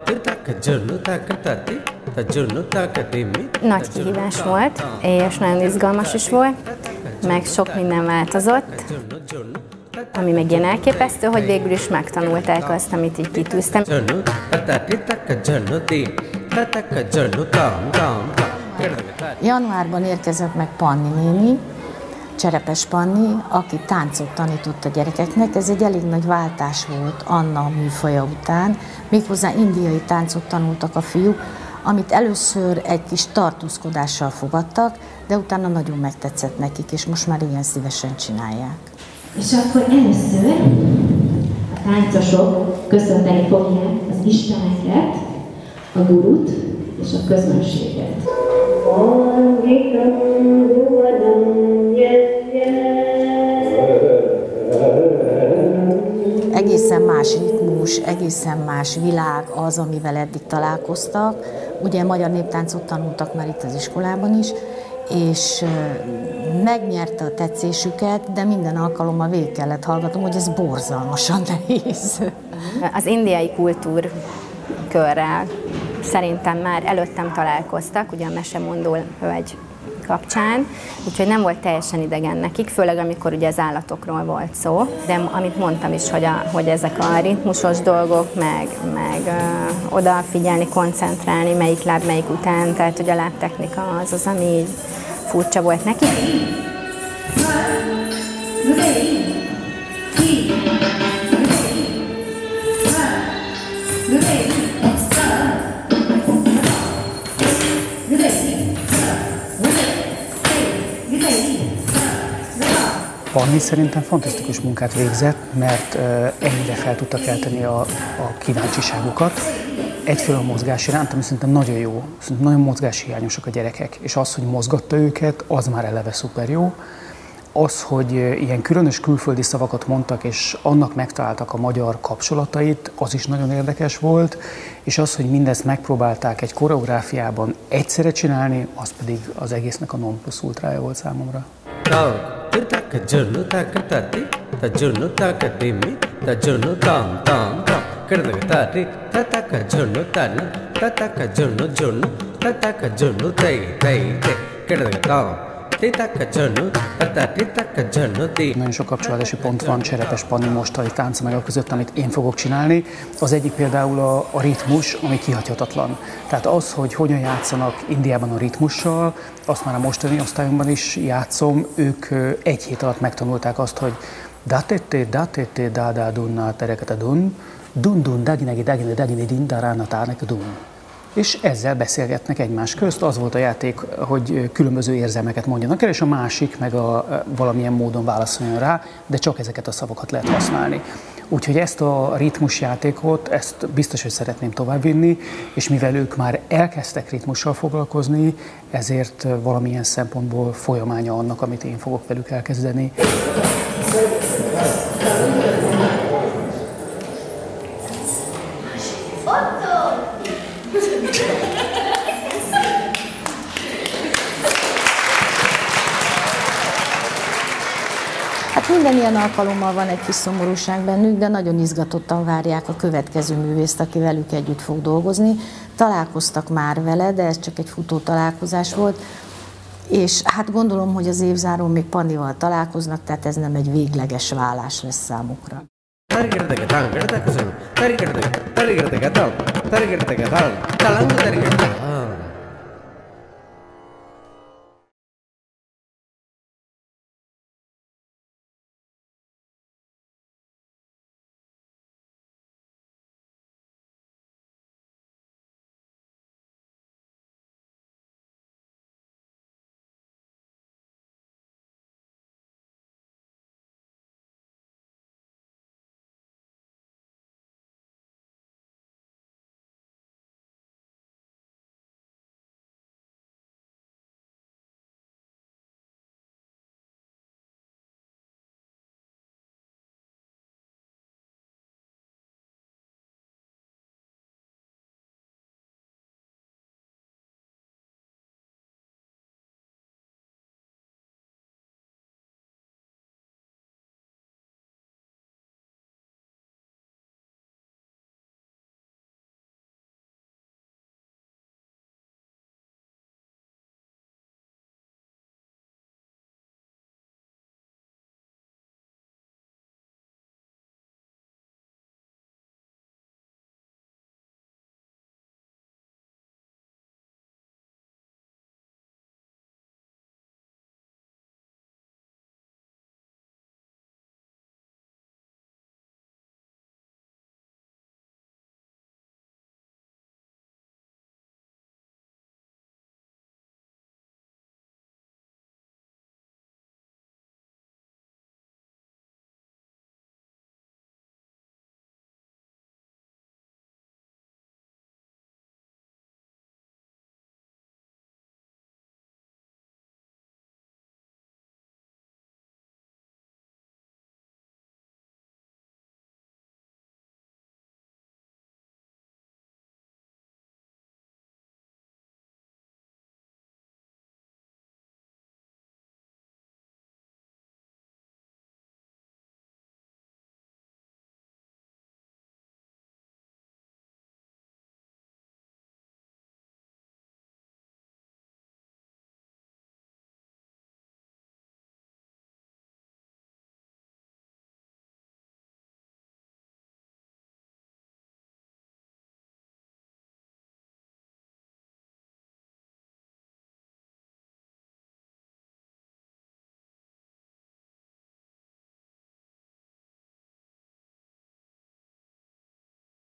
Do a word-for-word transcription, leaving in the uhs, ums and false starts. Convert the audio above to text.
Nagy kihívás volt, és nagyon izgalmas is volt, meg sok minden változott, ami meg ilyen elképesztő, hogy végül is megtanulták azt, amit így kitűztem. Januárban érkezett meg Panni néni, Cserepes Panni, aki táncot tanított a gyerekeknek. Ez egy elég nagy váltás volt Anna műfaja után. Méghozzá indiai táncot tanultak a fiúk, amit először egy kis tartózkodással fogadtak, de utána nagyon megtetszett nekik, és most már ilyen szívesen csinálják. És akkor először a táncosok köszönteni fogják az isteneket, a gurut és a közönséget. Egészen más ritmus, egészen más világ az, amivel eddig találkoztak. Ugye magyar néptáncot tanultak már itt az iskolában is, és megnyerte a tetszésüket, de minden alkalommal végig kellett hallgatnom, hogy ez borzalmasan nehéz. Az indiai kultúrkörrel szerintem már előttem találkoztak, ugye a mesemondó hölgy kapcsán, úgyhogy nem volt teljesen idegen nekik, főleg amikor ugye az állatokról volt szó, de amit mondtam is, hogy, a, hogy ezek a ritmusos dolgok, meg, meg ö, odafigyelni, koncentrálni, melyik láb melyik után, tehát hogy a lábtechnika az az, ami így furcsa volt nekik. Panni szerintem fantasztikus munkát végzett, mert ennyire fel tudta kelteni a, a kíváncsiságukat. Egyfelől a mozgás iránt, ami szerintem nagyon jó, szerintem nagyon mozgáshiányosak a gyerekek, és az, hogy mozgatta őket, az már eleve szuper jó. Az, hogy ilyen különös külföldi szavakat mondtak, és annak megtaláltak a magyar kapcsolatait, az is nagyon érdekes volt, és az, hogy mindezt megpróbálták egy koreográfiában egyszerre csinálni, az pedig az egésznek a non plus ultrája volt számomra. Nagyon sok kapcsolódási pont van Cserepes Panni mostani táncanyag között, amit én fogok csinálni. Az egyik például a, a ritmus, ami kihagyhatatlan. Tehát az, hogy hogyan játszanak Indiában a ritmussal, azt már a mostani osztályomban is játszom. Ők egy hét alatt megtanulták azt, hogy da-te-te, da-te-te, da-da-dunna, terekete-dun, dun-dun, daginegi, dagine, dagine, din-darána, tárneke-dun. És ezzel beszélgetnek egymás közt. Az volt a játék, hogy különböző érzelmeket mondjanak el, és a másik meg a, valamilyen módon válaszoljon rá, de csak ezeket a szavakat lehet használni. Úgyhogy ezt a ritmusjátékot, ezt biztos, hogy szeretném továbbvinni, és mivel ők már elkezdtek ritmussal foglalkozni, ezért valamilyen szempontból folyamánya annak, amit én fogok velük elkezdeni. Hát minden ilyen alkalommal van egy kis szomorúság bennük, de nagyon izgatottan várják a következő művészt, aki velük együtt fog dolgozni. Találkoztak már vele, de ez csak egy futó találkozás volt, és hát gondolom, hogy az évzárón még Pannival találkoznak, tehát ez nem egy végleges válás lesz számukra.